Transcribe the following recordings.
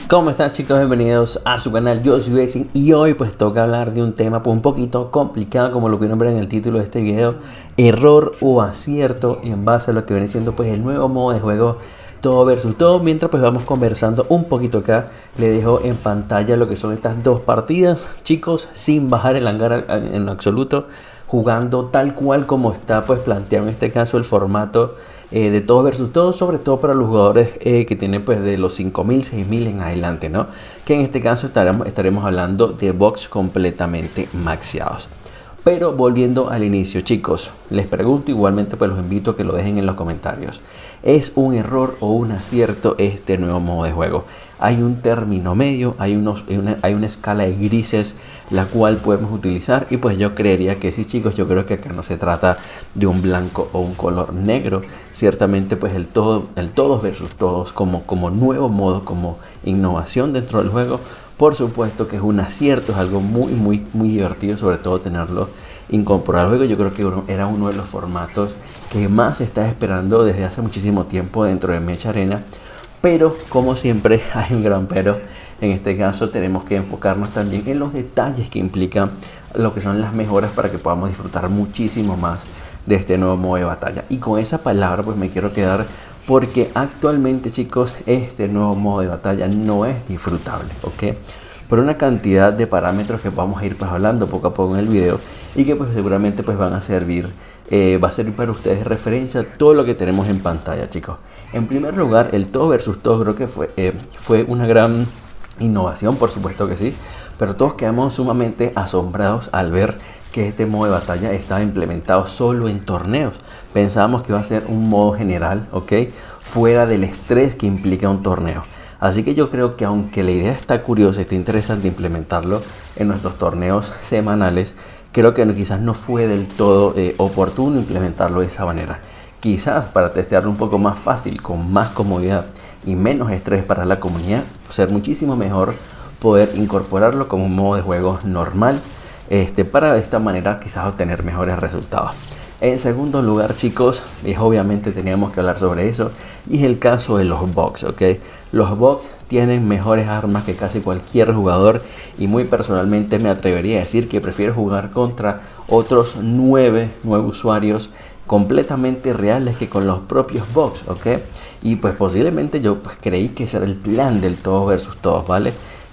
¿Cómo están, chicos? Bienvenidos a su canal. Yo soy Racing y hoy pues toca hablar de un tema pues un poquito complicado, como lo pudieron ver en el título de este video: error o acierto, y en base a lo que viene siendo pues el nuevo modo de juego todo versus todo. Mientras pues vamos conversando un poquito acá, le dejo en pantalla lo que son estas dos partidas, chicos, sin bajar el hangar en lo absoluto, jugando tal cual como está pues planteado en este caso el formato de todos versus todos, sobre todo para los jugadores que tienen pues de los 5000, 6000 en adelante, ¿no? Que en este caso estaremos hablando de box completamente maxeados. Pero volviendo al inicio, chicos, les pregunto, igualmente pues los invito a que lo dejen en los comentarios: ¿es un error o un acierto este nuevo modo de juego? Hay un término medio, hay una escala de grises la cual podemos utilizar, y pues yo creería que sí, chicos. Yo creo que acá no se trata de un blanco o un color negro. Ciertamente pues el todos versus todos como nuevo modo, como innovación dentro del juego, por supuesto que es un acierto, es algo muy divertido, sobre todo tenerlo incorporado al juego. Yo creo que era uno de los formatos que más se está esperando desde hace muchísimo tiempo dentro de Mecha Arena. Pero como siempre hay un gran pero. En este caso tenemos que enfocarnos también en los detalles que implican lo que son las mejoras para que podamos disfrutar muchísimo más de este nuevo modo de batalla. Y con esa palabra pues me quiero quedar, porque actualmente, chicos, este nuevo modo de batalla no es disfrutable, ¿ok? Por una cantidad de parámetros que vamos a ir pues hablando poco a poco en el video, y que pues seguramente pues van a servir, va a servir para ustedes de referencia todo lo que tenemos en pantalla, chicos. En primer lugar, el todo versus todo creo que fue una gran innovación, por supuesto que sí, pero todos quedamos sumamente asombrados al ver que este modo de batalla estaba implementado solo en torneos. Pensábamos que iba a ser un modo general, ¿ok? Fuera del estrés que implica un torneo. Así que yo creo que, aunque la idea está curiosa, está interesante implementarlo en nuestros torneos semanales, creo que quizás no fue del todo oportuno implementarlo de esa manera. Quizás para testearlo un poco más fácil, con más comodidad y menos estrés para la comunidad, ser muchísimo mejor poder incorporarlo como un modo de juego normal, para de esta manera quizás obtener mejores resultados. En segundo lugar, chicos, obviamente teníamos que hablar sobre eso, y es el caso de los box, ¿ok? Los box tienen mejores armas que casi cualquier jugador, y muy personalmente me atrevería a decir que prefiero jugar contra otros 9 usuarios completamente reales que con los propios box, ¿ok? Y pues posiblemente yo pues creí que ese era el plan del todos versus todos, ¿vale?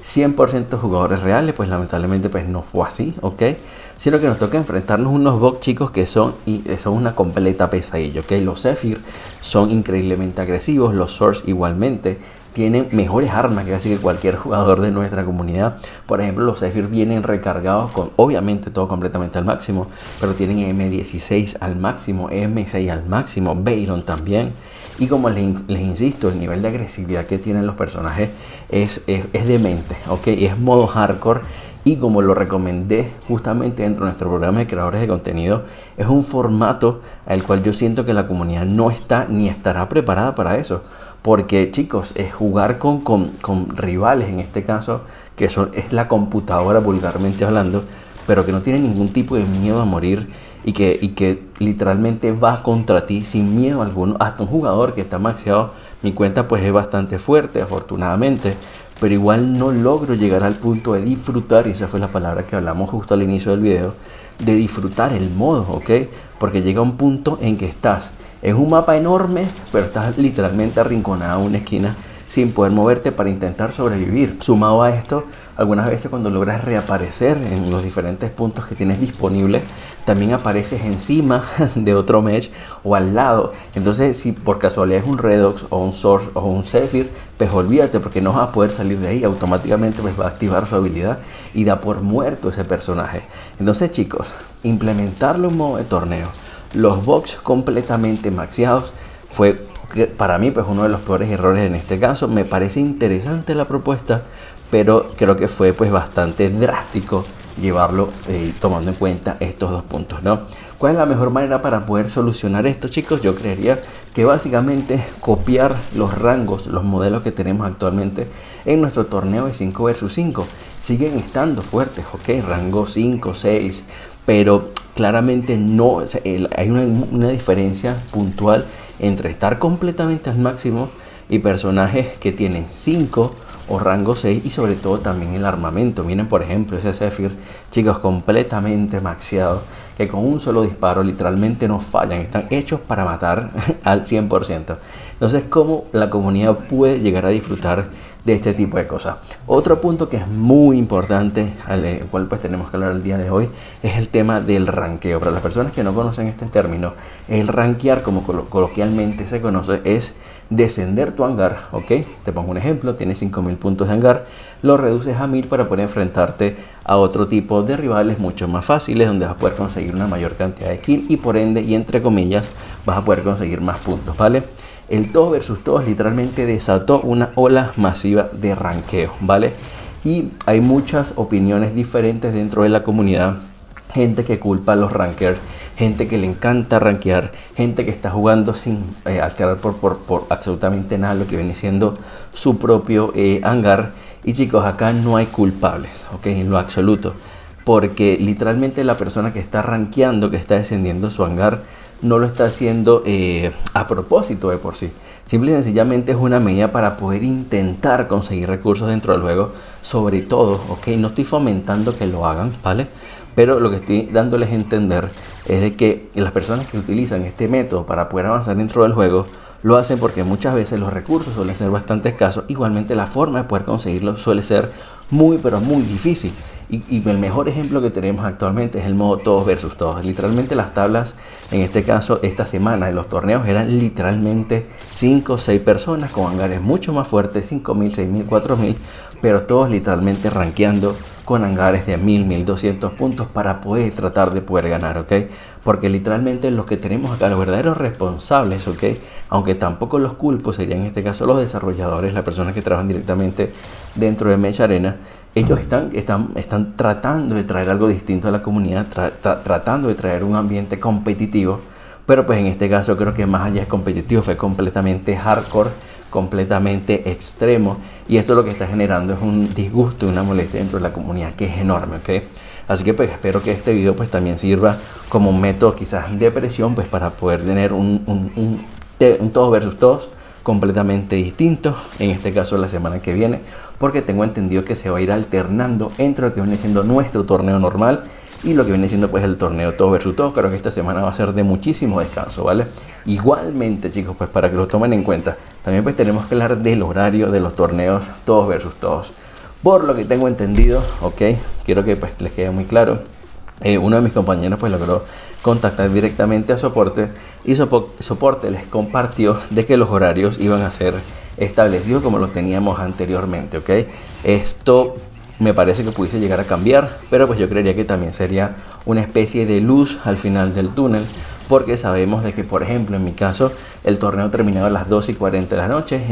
100% jugadores reales, pues lamentablemente pues no fue así, ¿ok? Sino que nos toca enfrentarnos unos box, chicos, que son una completa pesadilla, ¿ok? Los Zephyr son increíblemente agresivos, los Source igualmente tienen mejores armas que casi que cualquier jugador de nuestra comunidad. Por ejemplo, los Zephyr vienen recargados con, obviamente, todo completamente al máximo, pero tienen M16 al máximo, M6 al máximo, Baron también. Y como les insisto, el nivel de agresividad que tienen los personajes es demente, ¿ok? Es modo hardcore. Y como lo recomendé justamente dentro de nuestro programa de creadores de contenido, es un formato al cual yo siento que la comunidad no está ni estará preparada para eso. Porque, chicos, es jugar con rivales, en este caso, que es la computadora, vulgarmente hablando, pero que no tiene ningún tipo de miedo a morir, y que literalmente va contra ti sin miedo alguno. Hasta un jugador que está maxeado, mi cuenta pues es bastante fuerte, afortunadamente, pero igual no logro llegar al punto de disfrutar, y esa fue la palabra que hablamos justo al inicio del video, de disfrutar el modo, ¿ok? Porque llega un punto en que estás en un mapa enorme, pero estás literalmente arrinconado en una esquina sin poder moverte para intentar sobrevivir. Sumado a esto, algunas veces cuando logras reaparecer en los diferentes puntos que tienes disponibles, también apareces encima de otro match o al lado. Entonces, si por casualidad es un Redox o un Source o un Zephyr, pues olvídate, porque no vas a poder salir de ahí. Automáticamente pues va a activar su habilidad y da por muerto ese personaje. Entonces, chicos, implementarlo en modo de torneo, los box completamente maxeados, fue para mí pues uno de los peores errores en este caso. Me parece interesante la propuesta, pero creo que fue pues bastante drástico llevarlo, tomando en cuenta estos dos puntos, ¿no? ¿Cuál es la mejor manera para poder solucionar esto, chicos? Yo creería que básicamente copiar los rangos, los modelos que tenemos actualmente en nuestro torneo de 5 versus 5. Siguen estando fuertes, ok, rango 5, 6, pero claramente no, o sea, hay una diferencia puntual entre estar completamente al máximo y personajes que tienen 5 o rango 6 y sobre todo también el armamento. Miren por ejemplo ese Zephyr, chicos, completamente maxeado, que con un solo disparo literalmente no fallan, están hechos para matar al 100%. Entonces, ¿cómo la comunidad puede llegar a disfrutar de este tipo de cosas? Otro punto que es muy importante, al cual pues tenemos que hablar el día de hoy, es el tema del ranqueo. Para las personas que no conocen este término, el rankear, como coloquialmente se conoce, es descender tu hangar, ¿ok? Te pongo un ejemplo, tienes 5000 puntos de hangar, lo reduces a 1000 para poder enfrentarte a otro tipo de rivales mucho más fáciles, donde vas a poder conseguir una mayor cantidad de kills y por ende, y entre comillas, vas a poder conseguir más puntos, ¿vale? El todos versus todos literalmente desató una ola masiva de ranqueo, ¿vale? Y hay muchas opiniones diferentes dentro de la comunidad. Gente que culpa a los rankers, gente que le encanta rankear, gente que está jugando sin alterar por absolutamente nada lo que viene siendo su propio hangar. Y chicos, acá no hay culpables, ¿ok? En lo absoluto. Porque literalmente la persona que está rankeando, que está descendiendo su hangar, no lo está haciendo a propósito de por sí. Simple y sencillamente es una medida para poder intentar conseguir recursos dentro del juego. Sobre todo, ok, no estoy fomentando que lo hagan, ¿vale? Pero lo que estoy dándoles a entender es de que las personas que utilizan este método para poder avanzar dentro del juego lo hacen porque muchas veces los recursos suelen ser bastante escasos. Igualmente la forma de poder conseguirlos suele ser muy pero muy difícil. Y el mejor ejemplo que tenemos actualmente es el modo todos versus todos. Literalmente las tablas, en este caso esta semana en los torneos, eran literalmente 5 o 6 personas con hangares mucho más fuertes, 5000, 6000, 4000, pero todos literalmente rankeando con hangares de 1000, 1200 puntos para poder tratar de poder ganar, ¿ok? Porque literalmente los que tenemos acá, los verdaderos responsables, ¿ok? Aunque tampoco los culpo, serían en este caso los desarrolladores, las personas que trabajan directamente dentro de Mecha Arena. Ellos están tratando de traer algo distinto a la comunidad, tratando de traer un ambiente competitivo, pero pues en este caso creo que más allá de competitivo fue completamente hardcore, completamente extremo, y esto lo que está generando es un disgusto y una molestia dentro de la comunidad que es enorme, ¿ok? Así que pues espero que este video pues también sirva como un método quizás de presión pues para poder tener un todos versus todos completamente distinto, en este caso la semana que viene, porque tengo entendido que se va a ir alternando entre lo que viene siendo nuestro torneo normal y lo que viene siendo pues el torneo todos versus todos. Creo que esta semana va a ser de muchísimo descanso, ¿vale? Igualmente chicos, pues para que lo tomen en cuenta, también pues tenemos que hablar del horario de los torneos todos versus todos. Por lo que tengo entendido, ok, quiero que pues les quede muy claro, uno de mis compañeros pues logró contactar directamente a soporte y soporte les compartió de que los horarios iban a ser establecidos como los teníamos anteriormente, ok. Esto me parece que pudiese llegar a cambiar, pero pues yo creería que también sería una especie de luz al final del túnel, porque sabemos de que, por ejemplo, en mi caso, el torneo terminaba a las 2:40 de la noche,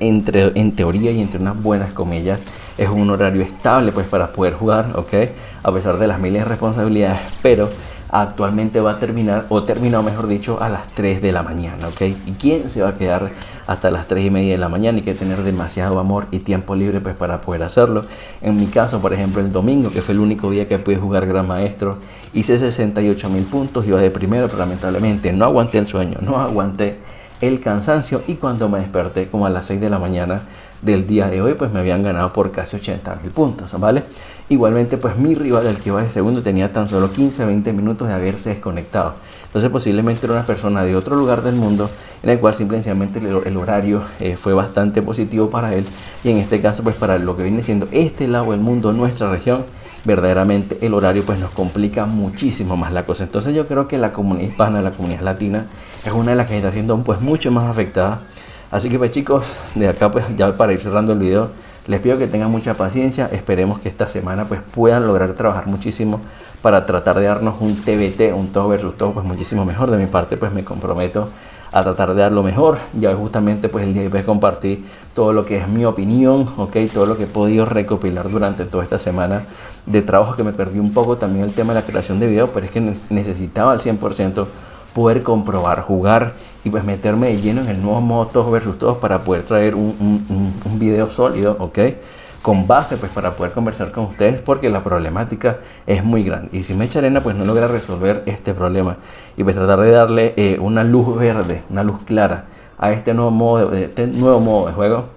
en teoría y entre unas buenas comillas, es un horario estable pues para poder jugar, ok, a pesar de las miles de responsabilidades, pero actualmente va a terminar, o terminó mejor dicho, a las 3 de la mañana, ok. ¿Y quién se va a quedar hasta las 3:30 de la mañana? Hay que tener demasiado amor y tiempo libre pues para poder hacerlo. En mi caso, por ejemplo, el domingo, que fue el único día que pude jugar Gran Maestro, hice 68.000 puntos, iba de primero, pero lamentablemente no aguanté el sueño, no aguanté el cansancio, y cuando me desperté como a las 6 de la mañana del día de hoy, pues me habían ganado por casi 80.000 puntos, ¿vale? Igualmente pues mi rival, el que iba de segundo, tenía tan solo 15-20 minutos de haberse desconectado. Entonces posiblemente era una persona de otro lugar del mundo, en el cual simplemente el horario fue bastante positivo para él, y en este caso pues para lo que viene siendo este lado del mundo, nuestra región, verdaderamente el horario pues nos complica muchísimo más la cosa. Entonces yo creo que la comunidad hispana, la comunidad latina, es una de las que está siendo pues mucho más afectada. Así que pues chicos, de acá pues ya para ir cerrando el video, les pido que tengan mucha paciencia. Esperemos que esta semana pues puedan lograr trabajar muchísimo para tratar de darnos un TBT, un todos versus todos pues muchísimo mejor. De mi parte pues me comprometo a tratar de dar lo mejor. Ya justamente pues el día de hoy compartí todo lo que es mi opinión, ok, todo lo que he podido recopilar durante toda esta semana de trabajo, que me perdí un poco también el tema de la creación de video, pero es que necesitaba al 100% poder comprobar, jugar y pues meterme de lleno en el nuevo modo todos versus todos para poder traer un video sólido, ok, con base pues para poder conversar con ustedes, porque la problemática es muy grande y si Mecha Arena pues no logra resolver este problema y pues tratar de darle una luz verde, una luz clara a este nuevo modo de juego,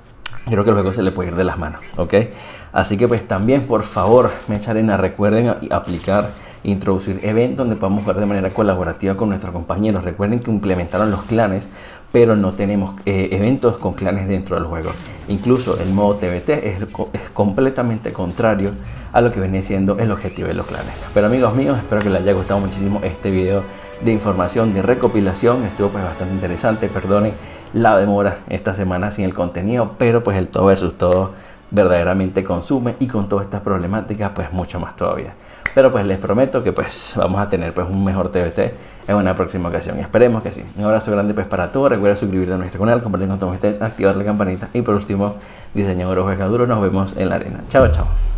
creo que luego se le puede ir de las manos, ¿ok? Así que pues también, por favor, Mecha Arena, recuerden aplicar, introducir eventos donde podamos jugar de manera colaborativa con nuestros compañeros. Recuerden que implementaron los clanes, pero no tenemos eventos con clanes dentro del juego. Incluso el modo TBT es completamente contrario a lo que viene siendo el objetivo de los clanes. Pero amigos míos, espero que les haya gustado muchísimo este video de información, de recopilación. Estuvo pues bastante interesante. Perdonen la demora esta semana sin el contenido, pero pues el todo versus todo verdaderamente consume, y con todas estas problemáticas pues mucho más todavía. Pero pues les prometo que pues vamos a tener pues un mejor TBT en una próxima ocasión, y esperemos que sí. Un abrazo grande pues para todos. Recuerda suscribirte a nuestro canal, compartir con todos ustedes, activar la campanita y por último, diseñador o jugador. Nos vemos en la arena. Chao, chao.